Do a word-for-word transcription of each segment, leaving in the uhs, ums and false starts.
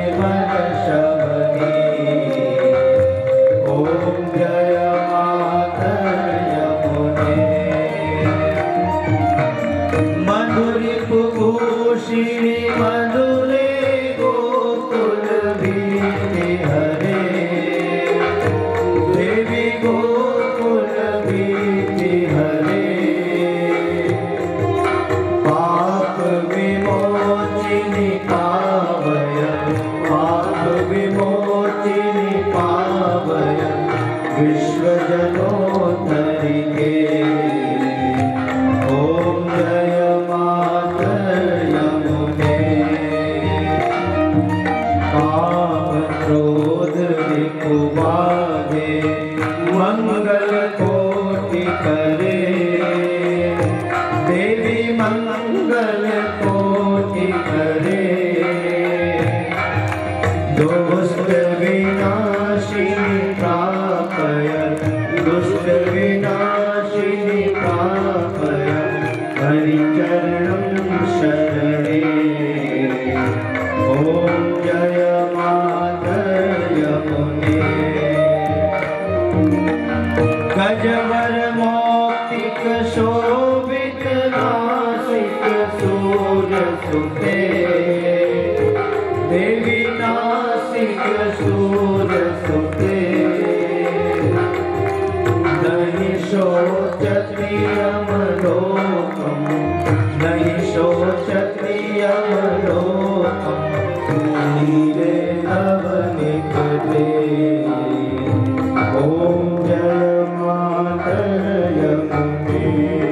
निर्मल शबरी। ओम जय माता यमुने। मधुरी कुकुशिनी मधुरे गोकुल भीति हरे। देवी गोकुल भीति हरे। पाप विमोचिनी पावय। पाप विमोचिनी पावय। विश्वजनोद्धरिके। ओम जय माता यमुने। काम क्रोध विकुबाधे मंगल कोटि करे। देवी मंगल कोटि करे। दुष्ट विनाशिनी प्रापय। दुष्ट विनाशिनी प्रापय। हरिचरणं शरणे। ओम जय माता यमुने। गजवर मौक्तिक शोभित नासिक सूर्य सुते। देवी नासिक सूर्य सुते। नहीं शोचति यमलोकम्। नहीं शोचति यमलोकम्। नीरे तव निकटे। ओम जय माता यमुने।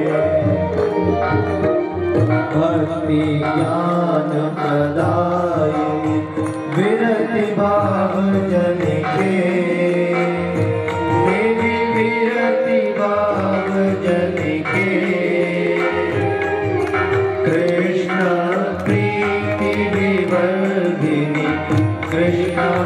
भक्ति ज्ञान प्रदायिनी विरति भाव जनिके। देवी विरति भाव जनिके। कृष्ण प्रीति विवर्धिनी। कृष्ण